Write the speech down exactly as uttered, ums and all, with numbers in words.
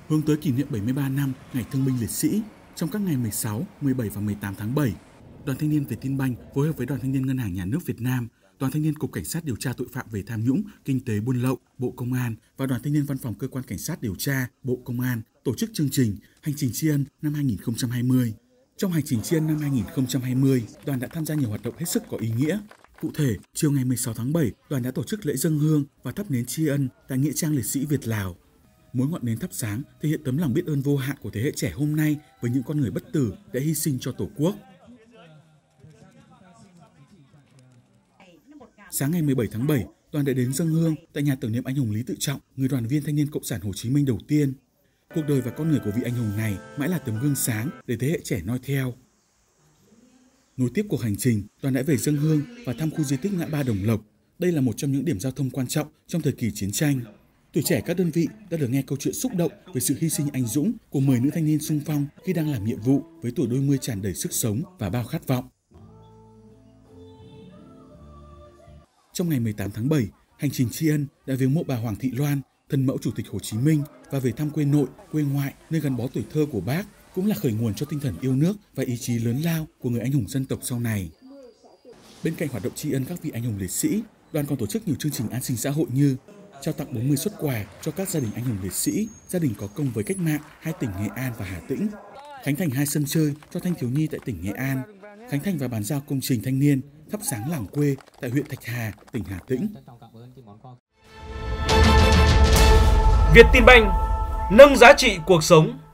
Hướng tới kỷ niệm bảy mươi ba năm Ngày Thương binh Liệt sĩ, trong các ngày mười sáu, mười bảy và mười tám tháng bảy, Đoàn Thanh niên Vietinbank phối hợp với Đoàn Thanh niên Ngân hàng Nhà nước Việt Nam, Đoàn Thanh niên Cục Cảnh sát điều tra tội phạm về tham nhũng, kinh tế buôn lậu, Bộ Công an và Đoàn Thanh niên Văn phòng Cơ quan Cảnh sát điều tra, Bộ Công an tổ chức chương trình Hành trình tri ân năm hai nghìn không trăm hai mươi. Trong hành trình tri ân năm hai nghìn không trăm hai mươi, đoàn đã tham gia nhiều hoạt động hết sức có ý nghĩa. Cụ thể, chiều ngày mười sáu tháng bảy, đoàn đã tổ chức lễ dâng hương và thắp nến tri ân tại nghĩa trang liệt sĩ Việt Lào. Mỗi ngọn nến thắp sáng thể hiện tấm lòng biết ơn vô hạn của thế hệ trẻ hôm nay với những con người bất tử đã hy sinh cho Tổ quốc. Sáng ngày mười bảy tháng bảy, đoàn đã đến dâng hương tại nhà tưởng niệm anh hùng Lý Tự Trọng, người đoàn viên thanh niên Cộng sản Hồ Chí Minh đầu tiên. Cuộc đời và con người của vị anh hùng này mãi là tấm gương sáng để thế hệ trẻ noi theo. Nối tiếp cuộc hành trình, đoàn đã về dâng hương và thăm khu di tích ngã ba Đồng Lộc. Đây là một trong những điểm giao thông quan trọng trong thời kỳ chiến tranh. Tuổi trẻ các đơn vị đã được nghe câu chuyện xúc động về sự hy sinh anh dũng của mười nữ thanh niên xung phong khi đang làm nhiệm vụ với tuổi đôi mươi tràn đầy sức sống và bao khát vọng. Trong ngày mười tám tháng bảy, hành trình tri ân đã viếng mộ bà Hoàng Thị Loan, thân mẫu Chủ tịch Hồ Chí Minh và về thăm quê nội, quê ngoại nơi gắn bó tuổi thơ của bác, cũng là khởi nguồn cho tinh thần yêu nước và ý chí lớn lao của người anh hùng dân tộc sau này. Bên cạnh hoạt động tri ân các vị anh hùng liệt sĩ, đoàn còn tổ chức nhiều chương trình an sinh xã hội như trao tặng bốn mươi suất quà cho các gia đình anh hùng liệt sĩ, gia đình có công với cách mạng hai tỉnh Nghệ An và Hà Tĩnh, khánh thành hai sân chơi cho thanh thiếu nhi tại tỉnh Nghệ An, khánh thành và bàn giao công trình thanh niên thắp sáng làng quê tại huyện Thạch Hà, tỉnh Hà Tĩnh. Vietinbank nâng giá trị cuộc sống.